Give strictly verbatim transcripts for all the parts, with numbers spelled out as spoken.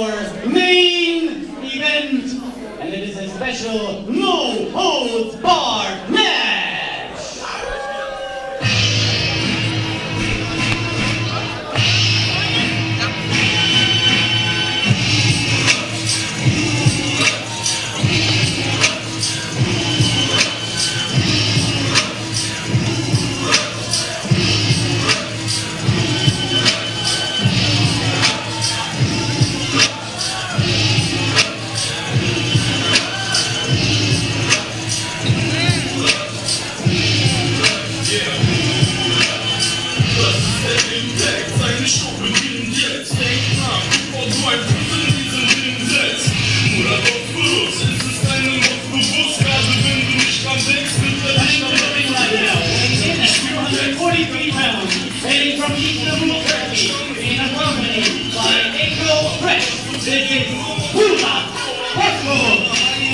our main event, and it is a special no holds barred match. forty-three pounds, hailing from Istanbul, Turkey, being accompanied by Echo Fresh. This is Murat Bozkurt.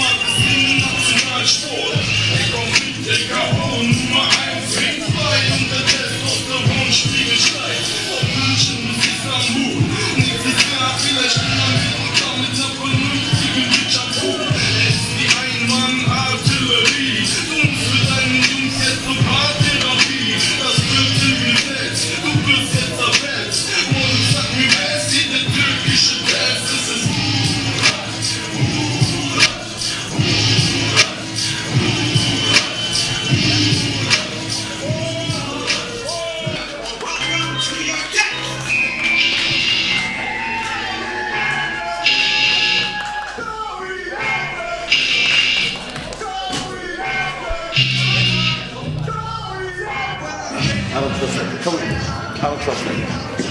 I don't trust him. Come on. I don't trust him.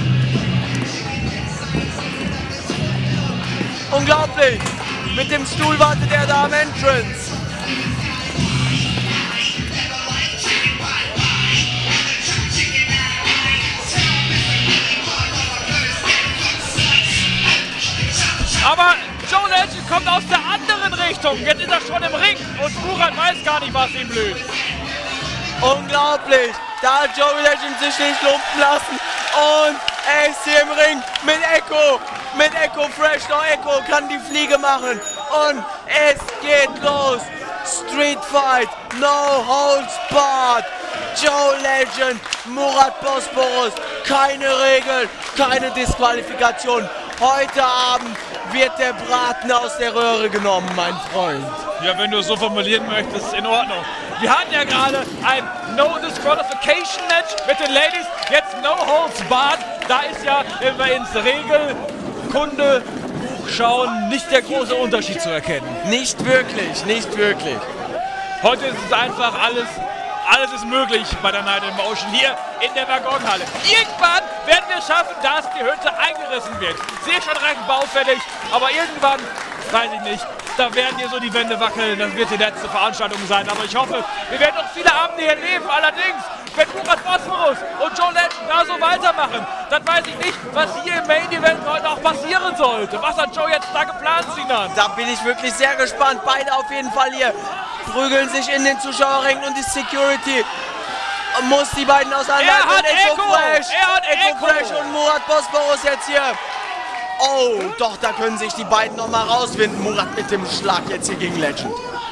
Unglaublich! Mit dem Stuhl wartet er da am Entrance. Aber Joe Legend kommt aus der anderen Richtung. Jetzt ist er schon im Ring und Murat weiß gar nicht, was ihm blüht. Unglaublich! Da hat Joe Legend sich nicht lumpen lassen und er ist hier im Ring mit Echo, mit Echo Fresh. Noch Echo kann die Fliege machen und es geht los. Street Fight, no holds barred. Joe Legend, Murat Bozkurt, keine Regeln, keine Disqualifikation. Heute Abend wird der Braten aus der Röhre genommen, mein Freund. Ja, wenn du es so formulieren möchtest, in Ordnung. Wir hatten ja gerade ein No Disqualification Match mit den Ladies, jetzt No Holds Barred. Da ist ja, wenn wir ins Regelkundebuch schauen, nicht der große Unterschied zu erkennen. Nicht wirklich, nicht wirklich. Heute ist es einfach alles, alles ist möglich bei der Night in Motion hier in der Waggonhalle. Irgendwann werden wir schaffen, dass die Hütte eingerissen wird. Sie ist schon recht baufällig, aber irgendwann, weiß ich nicht, da werden hier so die Wände wackeln, das wird die letzte Veranstaltung sein. Aber ich hoffe, wir werden noch viele Abende hier leben. Allerdings, wenn Murat Bozkurt und Joe Legend da so weitermachen, dann weiß ich nicht, was hier im Main Event heute auch passieren sollte. Was hat Joe jetzt da geplant, Sinan? Da bin ich wirklich sehr gespannt. Beide auf jeden Fall hier prügeln sich in den Zuschauerringen und die Security muss die beiden auseinanderhalten. Er hat Echo, Echo Fresh, er hat Echo Echo. Fresh und Murat Bozkurt jetzt hier. Oh, doch, da können sich die beiden noch mal rauswinden. Murat mit dem Schlag jetzt hier gegen Legend.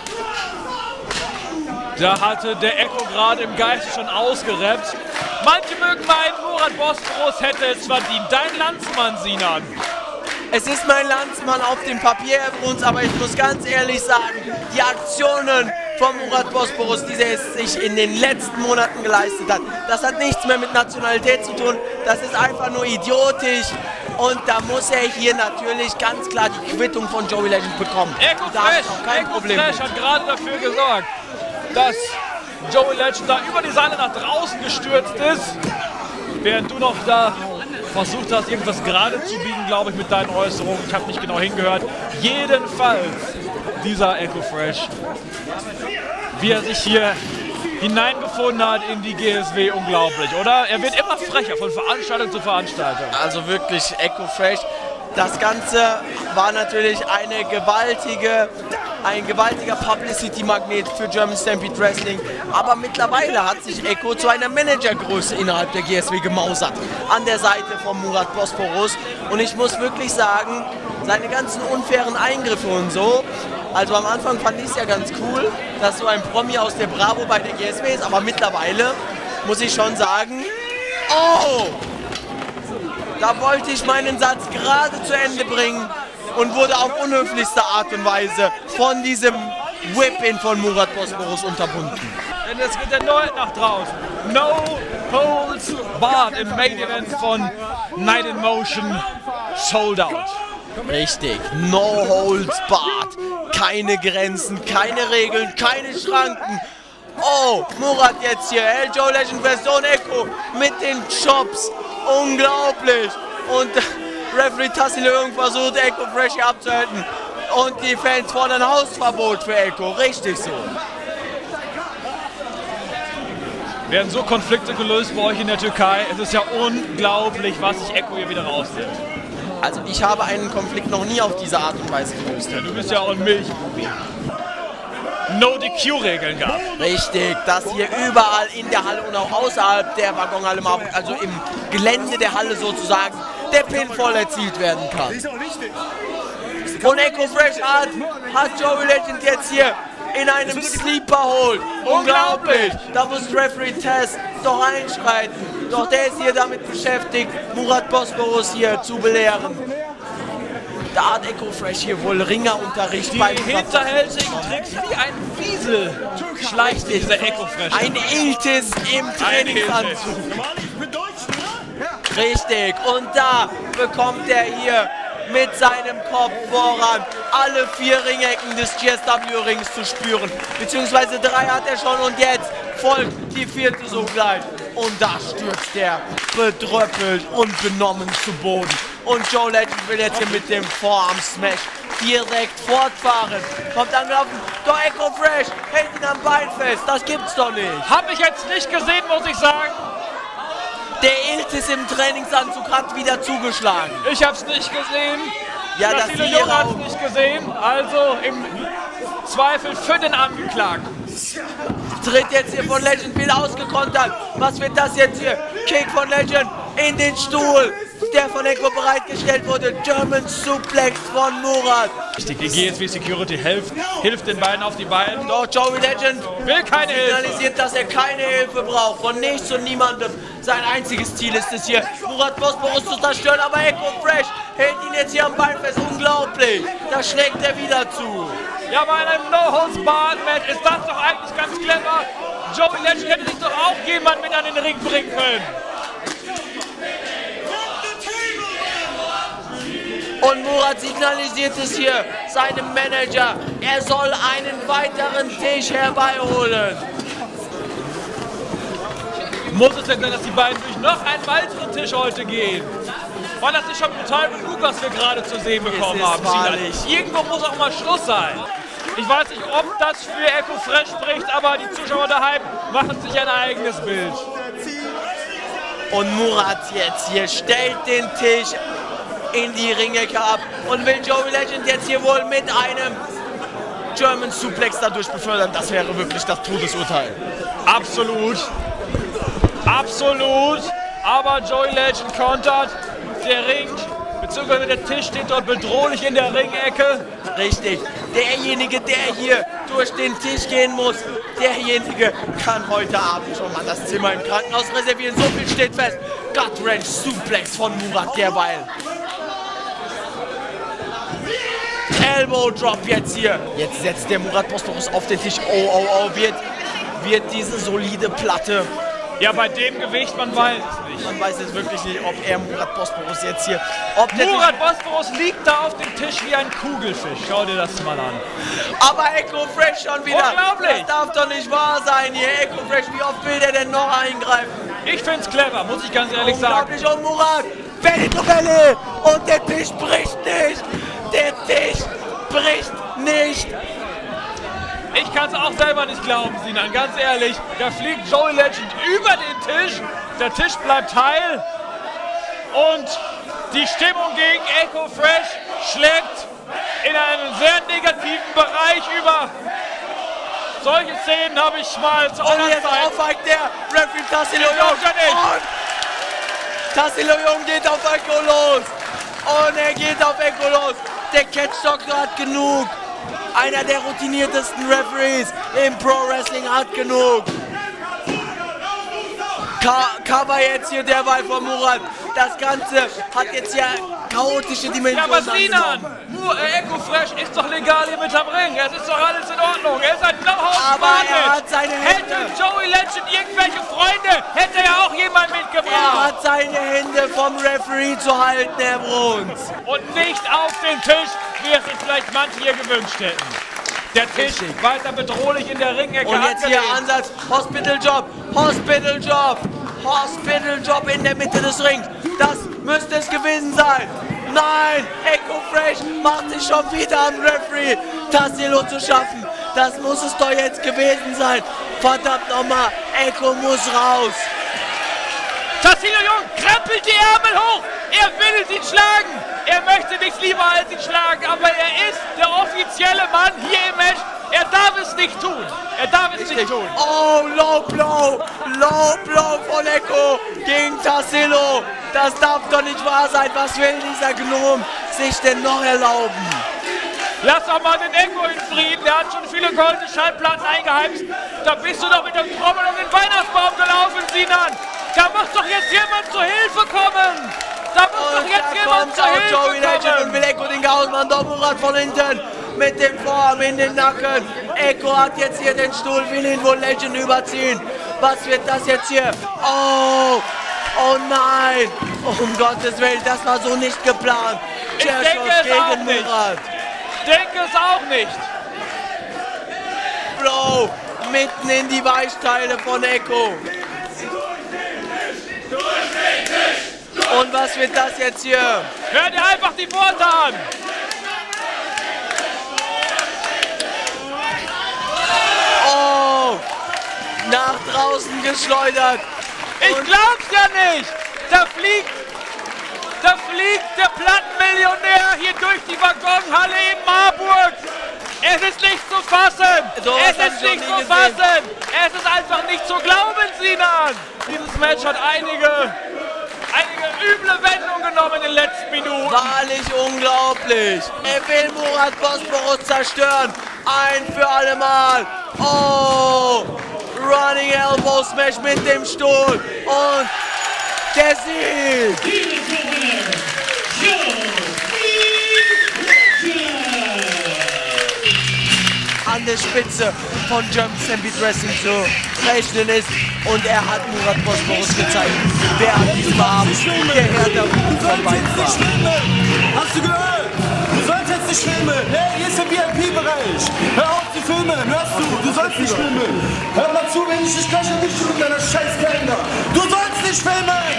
Da hatte der Echo gerade im Geist schon ausgerappt. Manche mögen meinen, Murat Bozkurt hätte es verdient. Dein Landsmann, Sinan. Es ist mein Landsmann auf dem Papier, Herr Bruns, aber ich muss ganz ehrlich sagen, die Aktionen von Murat Bozkurt, die er sich in den letzten Monaten geleistet hat, das hat nichts mehr mit Nationalität zu tun, das ist einfach nur idiotisch und da muss er hier natürlich ganz klar die Quittung von Joey Legend bekommen. Echo da Fresh, ist auch kein Echo Problem Fresh hat gerade dafür gesorgt, dass Joey Legend da über die Seile nach draußen gestürzt ist, während du noch da versucht hast, irgendwas gerade zu biegen, glaube ich, mit deinen Äußerungen. Ich habe nicht genau hingehört. Jedenfalls dieser Echo Fresh, wie er sich hier hineingefunden hat in die G S W, unglaublich, oder? Er wird immer frecher von Veranstaltung zu Veranstaltung. Also wirklich Echo Fresh. Das Ganze war natürlich eine gewaltige ein gewaltiger Publicity-Magnet für German Stampede Wrestling. Aber mittlerweile hat sich Echo zu einer Managergröße innerhalb der G S W gemausert. An der Seite von Murat Bosporus. Und ich muss wirklich sagen, seine ganzen unfairen Eingriffe und so, also am Anfang fand ich es ja ganz cool, dass so ein Promi aus der Bravo bei der G S W ist, aber mittlerweile muss ich schon sagen, oh, da wollte ich meinen Satz gerade zu Ende bringen und wurde auf unhöflichste Art und Weise von diesem Whip-In von Murat Bosporus unterbunden. Denn es geht erneut nach draußen. No holds barred im Main Event von Night in Motion, sold out. Richtig, no holds barred. Keine Grenzen, keine Regeln, keine Schranken. Oh, Murat jetzt hier, El Joe Legend Version Echo mit den Chops. Unglaublich. Und Referee Tassilo Jung versucht Echo Fresh hier abzuhalten. Und die Fans fordern Hausverbot für Echo. Richtig so. Werden so Konflikte gelöst bei euch in der Türkei? Es ist ja unglaublich, was sich Echo hier wieder rausnimmt. Also ich habe einen Konflikt noch nie auf diese Art und Weise gelöst. Ja, du bist ja auch ein Milchbubi. No-D Q-Regeln gab. Richtig, dass hier überall in der Halle und auch außerhalb der Waggonhalle, also im Gelände der Halle sozusagen, der Pinfall erzielt werden kann. Und Echo Fresh hat, hat Joey Legend jetzt hier in einem Sleeper Hold. Unglaublich! Da muss Referee Tess doch einschreiten. Doch der ist hier damit beschäftigt, Murat Bosporus hier zu belehren. Da hat Echo Fresh hier wohl Ringerunterricht beim hinterhältigen Tricks wie ein Wiesel schleicht dieser Echo Fresh. Ein Iltis im Trainingsanzug. Richtig, und da bekommt er hier mit seinem Kopf voran alle vier Ringecken des G S W-Rings zu spüren. Beziehungsweise drei hat er schon und jetzt folgt die vierte sogleich. Und da stürzt er bedröppelt und benommen zu Boden. Und Joe Legend will jetzt hier mit dem Forearm Smash direkt fortfahren. Kommt angelaufen, doch Echo Fresh hält ihn am Bein fest. Das gibt's doch nicht. Hab ich jetzt nicht gesehen, muss ich sagen. Der Iltis im Trainingsanzug hat wieder zugeschlagen. Ich hab's nicht gesehen. Ja, das Tassilo Jung hat's nicht gesehen. Also im Zweifel für den Angeklagten. Tritt jetzt hier von Legend, wieder ausgekontert. Was wird das jetzt hier? Kick von Legend in den Stuhl, der von Echo bereitgestellt wurde. German Suplex von Murat. Die G S W Security hilft, hilft den beiden auf die Beine. Doch Joey Legend will keine Hilfe. Signalisiert, dass er keine Hilfe braucht. Von nichts und niemandem. Sein einziges Ziel ist es hier, Murat Bosporus zu zerstören. Aber Echo Fresh hält ihn jetzt hier am Bein fest. Unglaublich. Da schlägt er wieder zu. Ja, bei einem No-Holds-Barred-Match ist das doch eigentlich ganz clever. Joey Legend hätte sich doch auch jemand mit an den Ring bringen können. Und Murat signalisiert es hier seinem Manager, er soll einen weiteren Tisch herbeiholen. Muss es denn sein, dass die beiden durch noch einen weiteren Tisch heute gehen? War das nicht schon brutal genug, was wir gerade zu sehen bekommen haben? Irgendwo muss auch mal Schluss sein. Ich weiß nicht, ob das für Echo Fresh spricht, aber die Zuschauer daheim machen sich ein eigenes Bild. Und Murat jetzt hier stellt den Tisch in die Ringecke ab und will Joey Legend jetzt hier wohl mit einem German Suplex dadurch befördern. Das wäre wirklich das Todesurteil. Absolut. Absolut. Aber Joey Legend kontert. Der Ring, beziehungsweise der Tisch steht dort bedrohlich in der Ringecke. Richtig. Derjenige, der hier durch den Tisch gehen muss, derjenige kann heute Abend schon mal das Zimmer im Krankenhaus reservieren. So viel steht fest. Gut Wrench Suplex von Murat derweil. Elbow Drop jetzt hier. Jetzt setzt der Murat Bosporus auf den Tisch. Oh, oh, oh, wird, wird diese solide Platte. Ja, bei dem Gewicht, man weiß es nicht. Man weiß jetzt wirklich nicht, ob er Murat Bosporus jetzt hier... Ob der Murat Bosporus liegt da auf dem Tisch wie ein Kugelfisch. Schau dir das mal an. Aber Echo Fresh schon wieder. Unglaublich. Das darf doch nicht wahr sein hier. Echo Fresh, wie oft will der denn noch eingreifen? Ich find's clever, muss ich ganz ehrlich sagen. Unglaublich. Und Murat, Benito-Welle. Und der Tisch bricht nicht. Der Tisch bricht nicht. Ich kann es auch selber nicht glauben, Sinan, ganz ehrlich. Da fliegt Joey Legend über den Tisch, der Tisch bleibt heil und die Stimmung gegen Echo Fresh schlägt in einen sehr negativen Bereich über. Solche Szenen habe ich mal zu Und anderen jetzt Zeiten. aufweicht der Referee Tassilo Das Jung. glaubt er nicht. Und Tassilo Jung geht auf Echo los. Und er geht auf Echo los. Der Catch Doctor hat genug. Einer der routiniertesten Referees im Pro Wrestling hat genug. Ka Cover jetzt hier derweil von Murat. Das Ganze hat jetzt ja chaotische Ja, Dimensionen aber Sinan, angenommen. nur äh, Echo Fresh ist doch legal hier mit am Ring. Es ist doch alles in Ordnung. Er ist ein Blauhaus. Aber er hat seine Hände. Hätte Joey Legend irgendwelche Freunde, hätte er auch jemand Er mitgebracht. hat seine Hände vom Referee zu halten, Herr Bruns. Und nicht auf den Tisch, wie es sich vielleicht manche hier gewünscht hätten. Der Tisch Richtig. weiter bedrohlich in der Ringecke. Und jetzt hier angelegt. Ansatz, Hospital Job, Hospital Job, Hospital Job in der Mitte des Rings. Das müsste es gewesen sein. Nein, Echo Fresh macht sich schon wieder am Referee Tassilo zu schaffen. Das muss es doch jetzt gewesen sein. Verdammt nochmal, Echo muss raus. Tassilo Jung krempelt die Ärmel hoch. Er will ihn schlagen. Er möchte nichts lieber als ihn schlagen. Aber er ist der offizielle Mann hier im Match. Er darf es nicht tun. Er darf es nicht tun. Oh, Low Blow, Low Blow von Echo gegen Tassilo. Das darf doch nicht wahr sein. Was will dieser Gnom sich denn noch erlauben? Lass doch mal den Echo in Frieden. Der hat schon viele goldene Schallplatten eingeheimst. Da bist du doch mit dem Trommel um den Weihnachtsbaum gelaufen, Sinan. Da muss doch jetzt jemand zur Hilfe kommen. Da muss doch Und jetzt da jemand kommt zur auch Hilfe Joey Legend und kommen. will Echo den Chaos machen. Doppelrad von hinten mit dem Vorarm in den Nacken. Echo hat jetzt hier den Stuhl, will ihn wohl Legend überziehen. Was wird das jetzt hier? Oh, oh nein. Um Gottes Willen, das war so nicht geplant. Ich Der denke Schuss es auch gegen nicht. Murat. Denke es auch nicht. Blow mitten in die Weichteile von Echo. Und was wird das jetzt hier? Hör dir einfach die Worte an. Oh, nach draußen geschleudert. Ich Und glaub's ja nicht. Da fliegt, da fliegt der Plattenmillionär hier durch die Waggonhalle in Marburg. Es ist nicht zu fassen. So es was hab ist ich noch nicht nie zu gesehen. fassen. Es ist einfach nicht zu glauben, Sinan. Dieses Match hat einige, einige üble Wendungen genommen in den letzten Minuten. wahrlich unglaublich. Er will Murat Bosporus zerstören. Ein für alle Mal. Oh, Running Elbow Smash mit dem Stuhl. Und der Sieg. Beautiful winner, Joey Legend. An der Spitze von German Stampede Wrestling zu rechnen ist. Und er hat Murat Bosporus gezeigt, wer an diesem Abend der härter von beiden war. Filmen! Hast du gehört? Du sollst jetzt nicht filmen! Hey, hier ist der V I P-Bereich! Hör auf zu filmen! Hörst du? Du sollst nicht filmen! Hör mal zu, wenn ich dich gleich nicht mit deiner scheiß Kalender! Du sollst nicht filmen!